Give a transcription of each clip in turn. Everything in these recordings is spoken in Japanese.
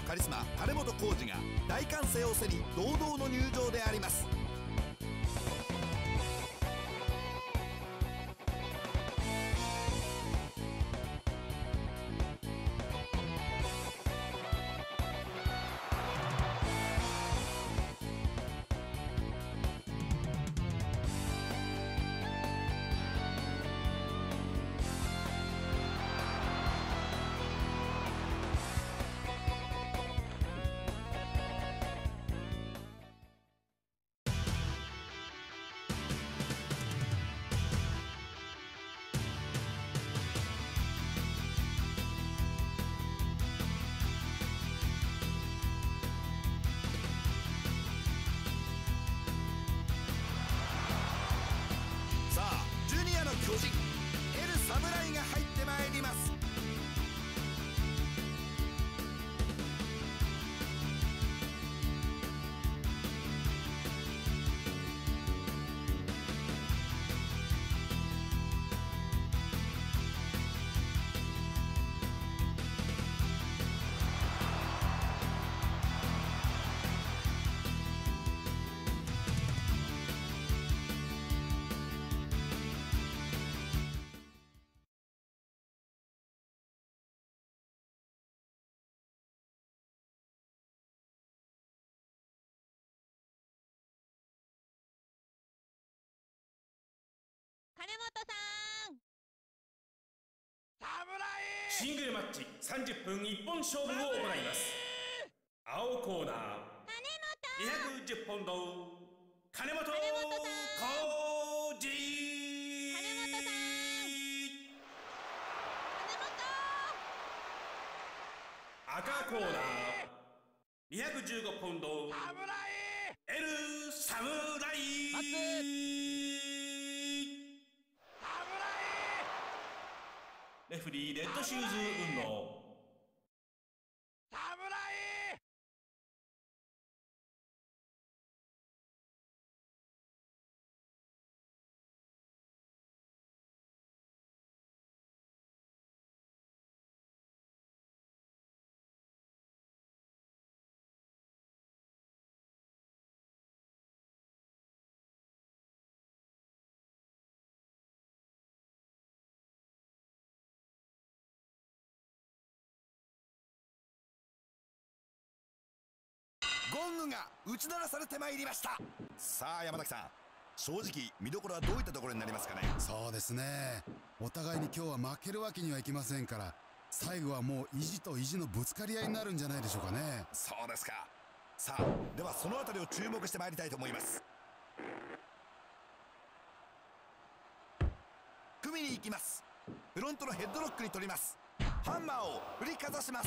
カリスマ金本浩二が大歓声を背に堂々の入場であります。巨人 L 侍が入ってまいります。 金本さん、 シングルマッチ30分一本勝負を行います。青コーナー210ポンド金本浩二。 金本さん、 赤コーナー215ポンド L 侍。レフリーレッドシューズ運動。 ゴングが打ち鳴らされてまいりました。さあ山崎さん、正直見どころはどういったところになりますかね。 そうですね、お互いに今日は負けるわけにはいきませんから、最後はもう意地と意地のぶつかり合いになるんじゃないでしょうかね。 そうですか。さあではそのあたりを注目してまいりたいと思います。組みに行きます。フロントのヘッドロックに取ります。ハンマーを振りかざします。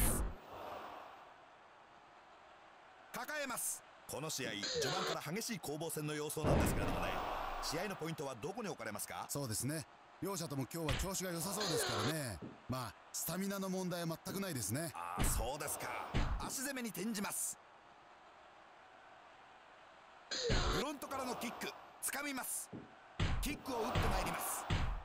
抱えます。この試合序盤から激しい攻防戦の様相なんですけれどもね、試合のポイントはどこに置かれますか。 そうですね、両者とも今日は調子が良さそうですからね。まあスタミナの問題は全くないですね。 ああそうですか。足攻めに転じます。フロントからのキック掴みます。キックを打ってまいります。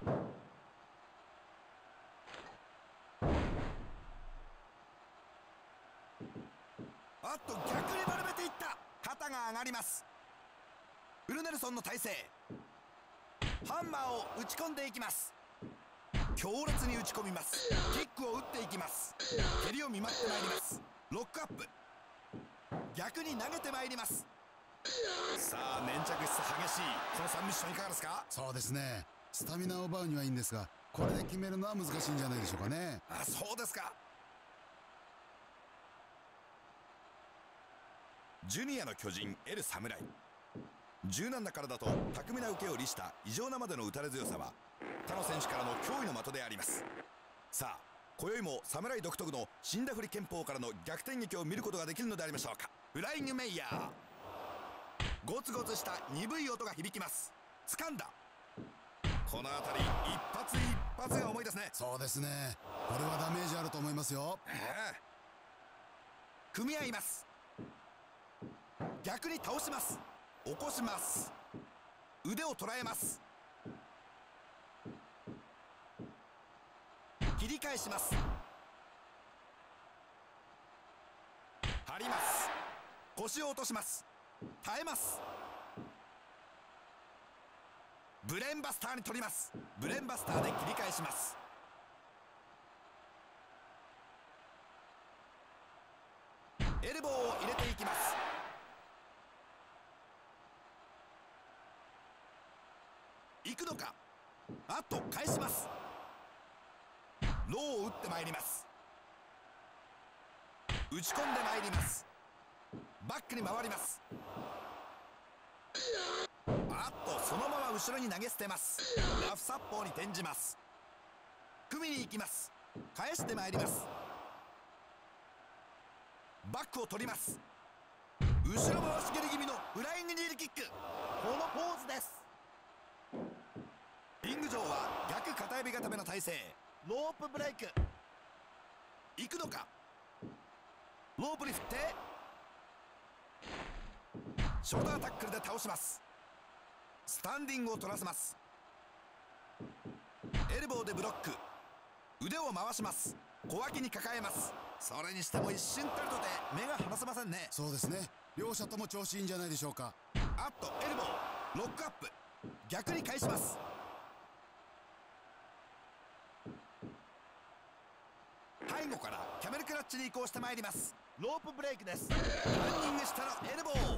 あっと逆に丸めていった。肩が上がります。ウルネルソンの体勢、ハンマーを打ち込んでいきます。強烈に打ち込みます。キックを打っていきます。蹴りを見舞ってまいります。ロックアップ、逆に投げてまいります。さあ粘着質激しいこの3ミッションいかがですか。 そうですね、スタミナを奪うにはいいんですが、これで決めるのは難しいんじゃないでしょうかね。 あ、そうですか。ジュニアの巨人 L 侍、柔軟な体と巧みな受けを利した異常なまでの打たれ強さは他の選手からの脅威の的であります。さあ今宵も侍独特の死んだふり拳法からの逆転劇を見ることができるのでありましょうか。フライングメイヤー、ゴツゴツした鈍い音が響きます。掴んだ。この辺り一発一発が重いですね。 そうですね、これはダメージあると思いますよ。 組み合います。逆に倒します。起こします。腕を捉えます。切り返します。 張ります。腰を落とします。耐えます。ブレーンバスターに取ります。ブレーンバスターで切り返します。エルボーを入れていきます。行くのか。あっと返します。ローを打ってまいります。打ち込んでまいります。バックに回ります。あっとそのまま後ろに投げ捨てます。ラフ殺法に転じます。組みに行きます。返してまいります。バックを取ります。後ろ回し蹴り気味のフライングニールキック。このポーズです。リング上は逆片指固めの体勢。ロープブレイク。行くのか。ロープに振ってショルダータックルで倒します。スタンディングを取らせます。エルボーでブロック。腕を回します。小脇に抱えます。それにしても一瞬たりとて目が離せませんね。 そうですね、両者とも調子いいんじゃないでしょうか。 あっとエルボー、ロックアップ。逆に返します。背後からキャメルクラッチに移行してまいります。ロープブレイクです。ランニング下のエルボー。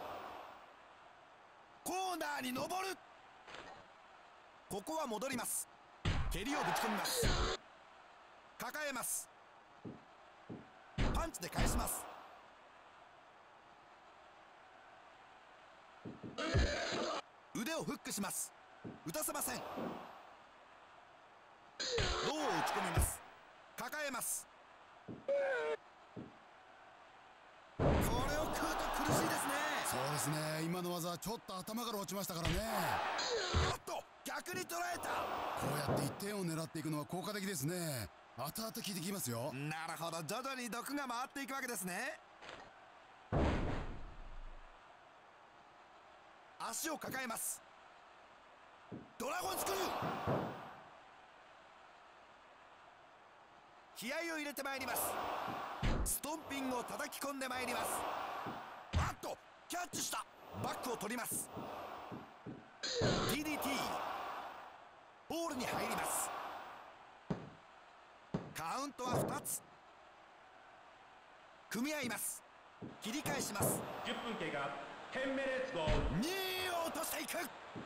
コーナーに登る。ここは戻ります。蹴りをぶち込みます。抱えます。パンチで返します。腕をフックします。打たせません。ローを打ち込みます。抱えます。これを食うと苦しいですね。 そうですね、今の技ちょっと頭から落ちましたからね。 おっと逆に捉えた。 こうやって1点を狙っていくのは効果的ですね。後々効いてきますよ。 なるほど、徐々に毒が回っていくわけですね。足を抱えます。ドラゴンスクリュー。気合を入れてまいります。ストンピングを叩き込んでまいります。あっとキャッチした。バックを取ります。 DDT。 ボールに入ります。カウントは2つ。組み合います。切り返します。 10分経過。10 minutes go。 2位を落としていく。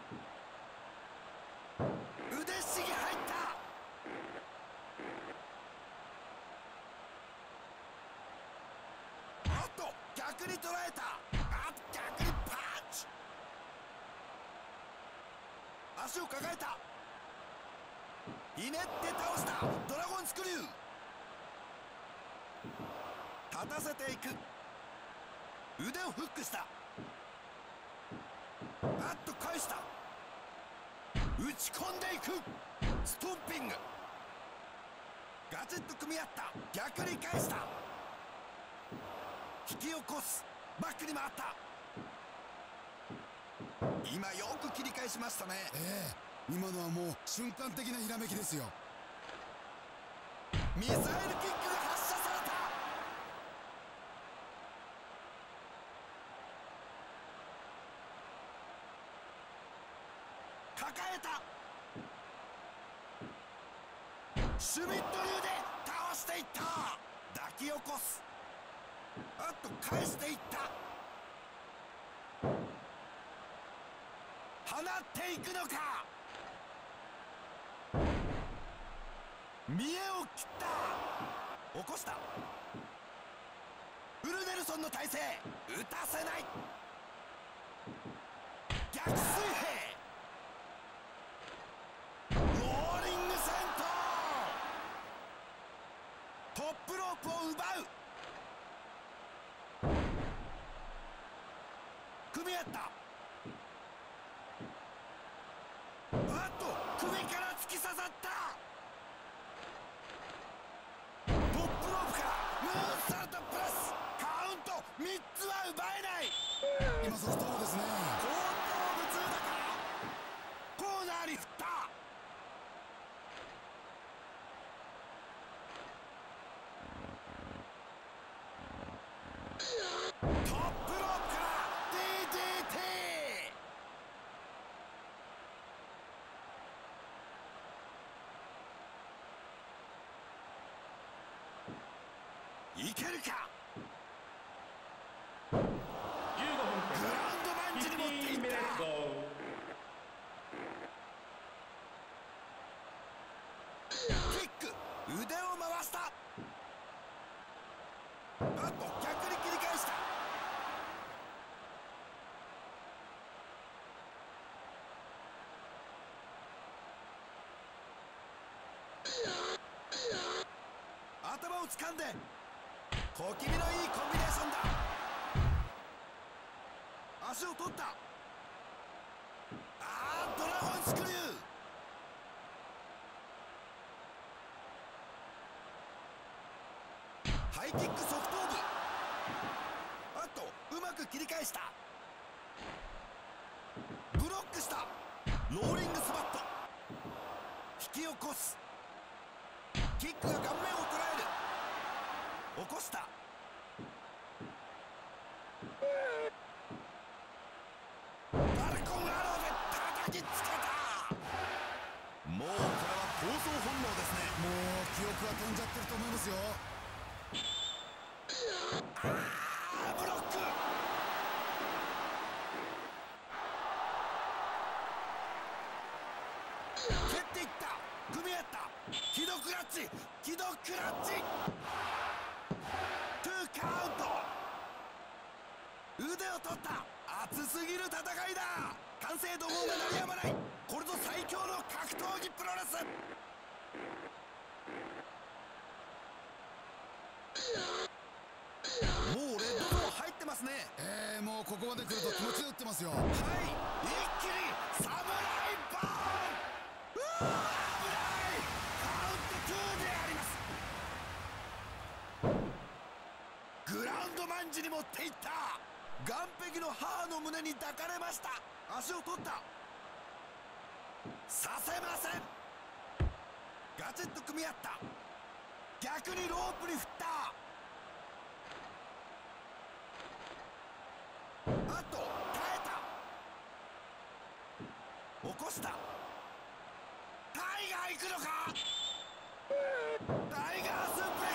腕ひしぎ入った。おっと逆に捉えた。あっ逆にパンチ。足を抱えた。ひねって倒した。ドラゴンスクリュー。立たせていく。腕をフックした。あっと返した。打ち込んでいく。ストンピング。ガチッと組み合った。逆に返した。引き起こす。バックに回った。今よく切り返しましたね。 今のはもう瞬間的なひらめきですよ。 ミサイルキックが発射された。抱えた。シュミット流で倒していった。抱き起こす。あっと返していった。放っていくのか。見栄を切った。起こした。ウルネルソンの体勢。打たせない。逆水平。ローリング戦闘。トップロープを奪う。組み合った。あっと首から突き刺さった。トップロープからムーンサルトプラス。カウント3つは奪えない。 今ソフトボールですね。 後頭部痛だからコーナーに振った。 いけるか。 15分グラウンドマンジに持っていった。キック、腕を回した。あと逆に切り返した。頭を掴んで小気味のいいコンビネーションだ。足を取った。ドラゴンスクリュー。ハイキック側頭部。うまく切り返した。ブロックした。ローリングスバット。引き起こす。キックが顔面を捉える。起こした。バルコンアローで叩きつけた。もうこれは闘争本能ですね。 もう記憶は飛んじゃってると思いますよ。 ブロック。蹴っていった。組み合った。キドクラッチ。キドクラッチ。トゥーカウント。腕を取った。熱すぎる戦いだ。完成度号が鳴りやまない。これぞ最強の格闘技プロレス。もうレッドゾーン入ってますね。 もうここまで来ると気持ちで打ってますよ。 はい、一気にサムライバーン。危ない。カウント2であります。グラウンドマンジに持っていった。岸壁の母の胸に抱かれました。足を取った。させません。ガチッと組み合った。逆にロープに振った。耐えた。起こした。タイガー行くのか。タイガースープレ